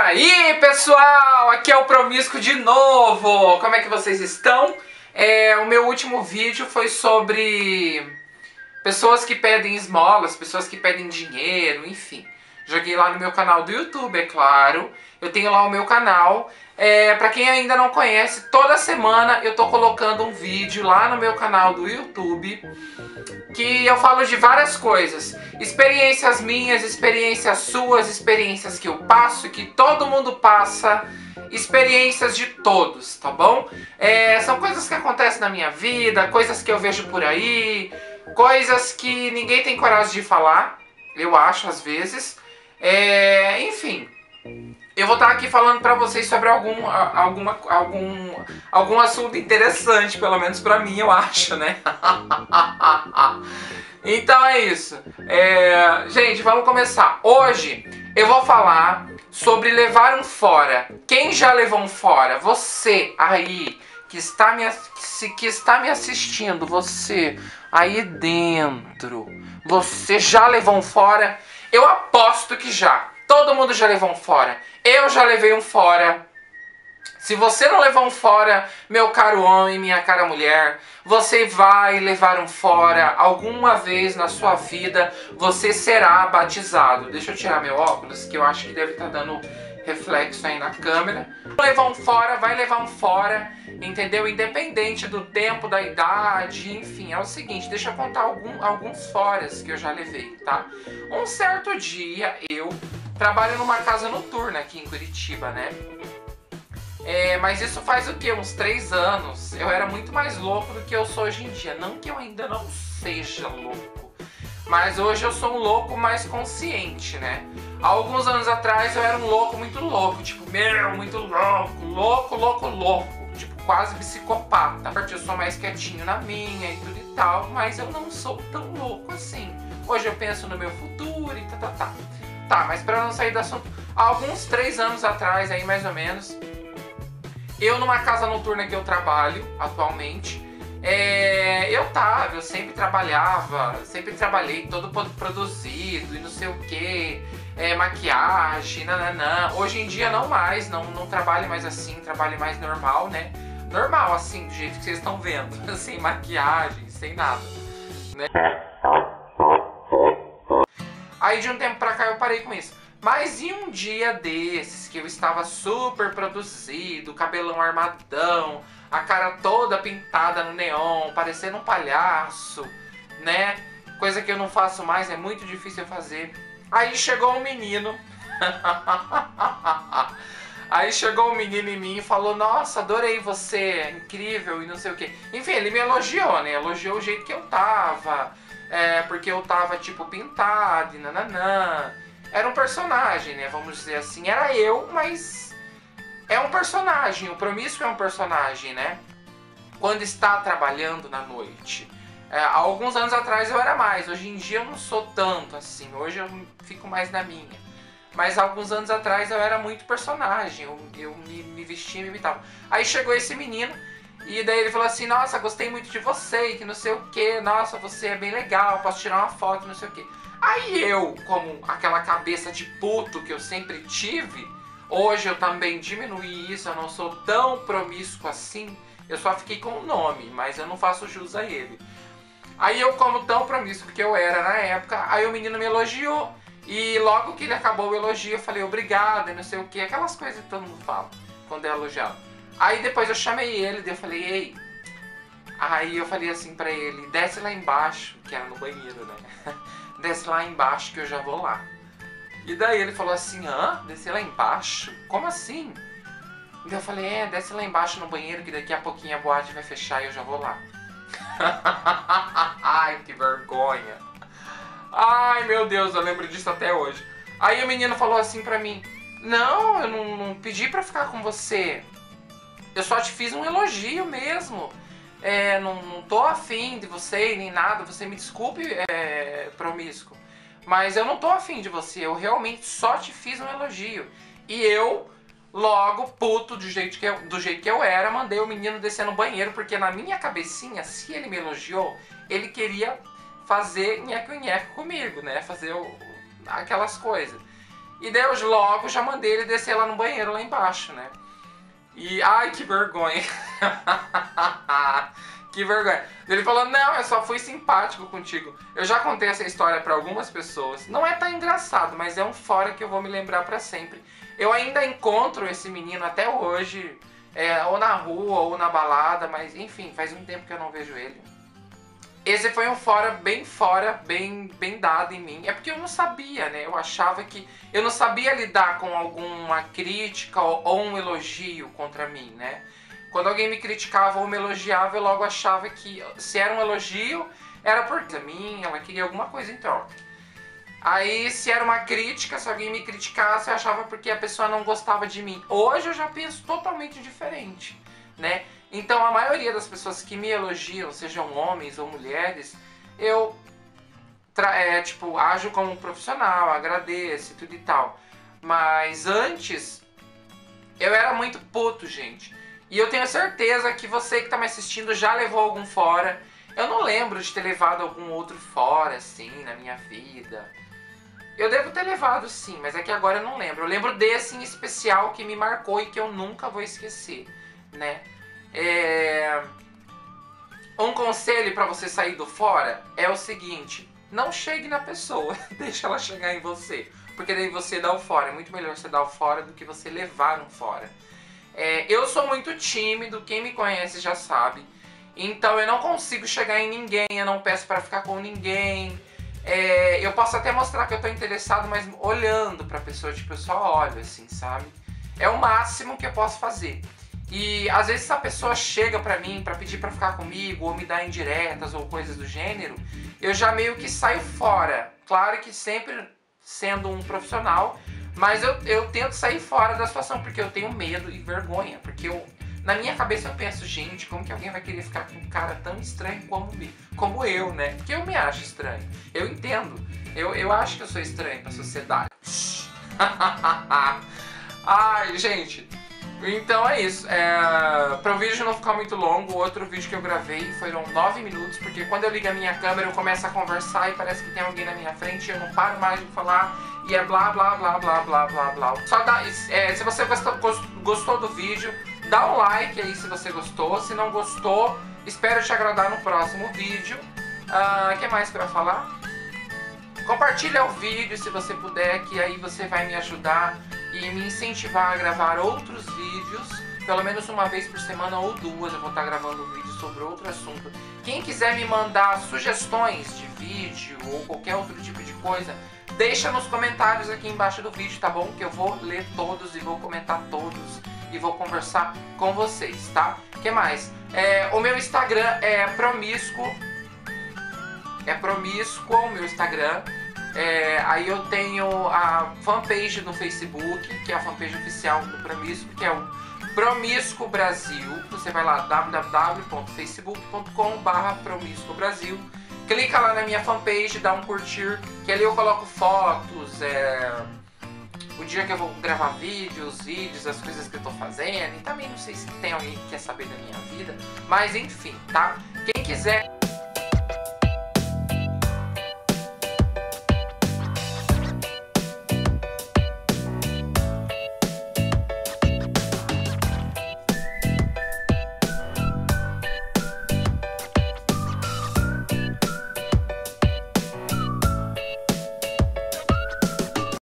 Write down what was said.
aí, pessoal, aqui é o Promíscuo de novo. Como é que vocês estão? O meu último vídeo foi sobre pessoas que pedem esmolas, pessoas que pedem dinheiro, enfim. Joguei lá no meu canal do YouTube, é claro. Eu tenho lá o meu canal. Pra quem ainda não conhece, toda semana eu tô colocando um vídeo lá no meu canal do YouTube que eu falo de várias coisas. Experiências minhas, experiências suas, experiências que eu passo e que todo mundo passa. Experiências de todos, tá bom? São coisas que acontecem na minha vida, coisas que eu vejo por aí, coisas que ninguém tem coragem de falar, eu acho, às vezes. Enfim, eu vou estar aqui falando pra vocês sobre algum assunto interessante, pelo menos pra mim, eu acho, né? Então é isso. Gente, vamos começar. Hoje eu vou falar sobre levar um fora. Quem já levou um fora? Você aí que está me assistindo, você aí dentro, você já levou um fora? Eu aposto que já. Todo mundo já levou um fora. Eu já levei um fora. Se você não levou um fora, meu caro homem, minha cara mulher, você vai levar um fora alguma vez na sua vida, você será batizado. Deixa eu tirar meu óculos, que eu acho que deve estar dando reflexo aí na câmera. Vai levar um fora, entendeu? Independente do tempo, da idade, enfim, é o seguinte, deixa eu contar alguns foras que eu já levei, tá? Um certo dia, eu trabalho numa casa noturna aqui em Curitiba, né? Mas isso faz o quê? Uns 3 anos. Eu era muito mais louco do que eu sou hoje em dia. Não que eu ainda não seja louco, mas hoje eu sou um louco mais consciente, né? Há alguns anos atrás eu era um louco muito louco. Tipo, muito louco. Louco. Tipo, quase psicopata. Eu sou mais quietinho na minha e tudo e tal, mas eu não sou tão louco assim. Hoje eu penso no meu futuro e tá. Tá, mas pra não sair do assunto, há alguns 3 anos atrás, aí mais ou menos, eu numa casa noturna que eu trabalho atualmente, eu sempre trabalhei todo produzido e não sei o que, maquiagem, nananã. Hoje em dia não mais, não trabalho mais assim, trabalho mais normal, né? Normal assim, do jeito que vocês estão vendo, sem maquiagem, sem nada, né? Aí de um tempo pra cá eu parei com isso. Mas em um dia desses, que eu estava super produzido, cabelão armadão, a cara toda pintada no neon, parecendo um palhaço, né? Coisa que eu não faço mais, é muito difícil eu fazer. Aí chegou um menino. Aí chegou um menino em mim e falou: nossa, adorei você, incrível e não sei o que. Enfim, ele me elogiou, né? Elogiou o jeito que eu tava. Porque eu tava tipo pintado e nananã. Era um personagem, né? Vamos dizer assim. Era eu, mas é um personagem. O Promíscuo é um personagem, né? Quando está trabalhando na noite. Há alguns anos atrás eu era mais. Hoje em dia eu não sou tanto assim. Hoje eu fico mais na minha. Mas há alguns anos atrás eu era muito personagem. Eu me vestia e me imitava. Aí chegou esse menino. E daí ele falou assim: nossa, gostei muito de você, que não sei o que, nossa, você é bem legal, posso tirar uma foto, não sei o que. Aí eu, como aquela cabeça de puto que eu sempre tive, hoje eu também diminuí isso, eu não sou tão promíscuo assim, eu só fiquei com o nome, mas eu não faço jus a ele. Aí eu, como tão promíscuo que eu era na época, aí o menino me elogiou. E logo que ele acabou o elogio, eu falei obrigado e não sei o que, aquelas coisas que todo mundo fala quando é elogiado. Aí depois eu chamei ele, eu falei: ei. Aí eu falei assim pra ele: desce lá embaixo, que era no banheiro, né? Desce lá embaixo que eu já vou lá. E daí ele falou assim: hã? Descer lá embaixo? Como assim? E eu falei: desce lá embaixo no banheiro que daqui a pouquinho a boate vai fechar e eu já vou lá. Ai, que vergonha. Ai, meu Deus, eu lembro disso até hoje. Aí o menino falou assim pra mim: não, eu não pedi pra ficar com você. Eu só te fiz um elogio mesmo. Não tô afim de você nem nada. Você me desculpe, promíscuo, mas eu não tô afim de você. Eu realmente só te fiz um elogio. E eu, logo, puto, do jeito que eu era, mandei o menino descer no banheiro. Porque na minha cabecinha, se ele me elogiou, ele queria fazer nheco-nheco comigo, né? Fazer aquelas coisas. E daí eu logo já mandei ele descer lá no banheiro, lá embaixo, né? E, ai, que vergonha. Que vergonha. Ele falou, não, eu só fui simpático contigo. Eu já contei essa história pra algumas pessoas. Não é tão engraçado, mas é um fora que eu vou me lembrar pra sempre. Eu ainda encontro esse menino até hoje, ou na rua, ou na balada, mas enfim, faz um tempo que eu não vejo ele. Esse foi um fora, bem dado em mim. É porque eu não sabia, né? Eu achava que... Eu não sabia lidar com alguma crítica ou um elogio contra mim, né? Quando alguém me criticava ou me elogiava, eu logo achava que se era um elogio, era por mim, ela queria alguma coisa em troca. Aí, se era uma crítica, se alguém me criticasse, eu achava porque a pessoa não gostava de mim. Hoje eu já penso totalmente diferente, né? Então, a maioria das pessoas que me elogiam, sejam homens ou mulheres, eu ajo como um profissional, agradeço e tudo e tal. Mas antes, eu era muito puto, gente. E eu tenho certeza que você que tá me assistindo já levou algum fora. Eu não lembro de ter levado algum outro fora, assim, na minha vida. Eu devo ter levado sim, mas é que agora eu não lembro. Eu lembro desse em especial que me marcou e que eu nunca vou esquecer, né? Um conselho pra você sair do fora é o seguinte: não chegue na pessoa, deixa ela chegar em você. Porque daí você dá o fora. É muito melhor você dar o fora do que você levar um fora. Eu sou muito tímido, quem me conhece já sabe. Então eu não consigo chegar em ninguém, eu não peço pra ficar com ninguém. Eu posso até mostrar que eu tô interessado, mas olhando pra pessoa, tipo, eu só olho assim, sabe? É o máximo que eu posso fazer. E às vezes a pessoa chega pra mim pra pedir pra ficar comigo, ou me dar indiretas ou coisas do gênero, eu já meio que saio fora. Claro que sempre sendo um profissional, mas eu tento sair fora da situação, porque eu tenho medo e vergonha. Porque na minha cabeça eu penso, gente, como que alguém vai querer ficar com um cara tão estranho como eu, né? Porque eu me acho estranho. Eu entendo. Eu acho que eu sou estranho pra sociedade. Ai, gente. Então é isso. Para o vídeo não ficar muito longo, o outro vídeo que eu gravei foram 9 minutos, porque quando eu ligo a minha câmera eu começo a conversar e parece que tem alguém na minha frente e eu não paro mais de falar e é blá blá blá blá blá blá blá. Só dá, se você gostou do vídeo, dá um like aí se você gostou. Se não gostou, espero te agradar no próximo vídeo. O que mais para falar? Compartilha o vídeo se você puder, que aí você vai me ajudar e me incentivar a gravar outros vídeos, pelo menos uma vez por semana ou duas eu vou estar gravando um vídeo sobre outro assunto. Quem quiser me mandar sugestões de vídeo ou qualquer outro tipo de coisa, deixa nos comentários aqui embaixo do vídeo, tá bom? Que eu vou ler todos e vou comentar todos e vou conversar com vocês, tá? O que mais? O meu Instagram é promíscuo. É promíscuo o meu Instagram. Aí eu tenho a fanpage no Facebook, que é a fanpage oficial do Promíscuo, que é o Promíscuo Brasil. Você vai lá, www.facebook.com/Promíscuo Brasil. Clica lá na minha fanpage, dá um curtir, que ali eu coloco fotos, o dia que eu vou gravar vídeos, as coisas que eu tô fazendo. E também não sei se tem alguém que quer saber da minha vida, mas enfim, tá? Quem quiser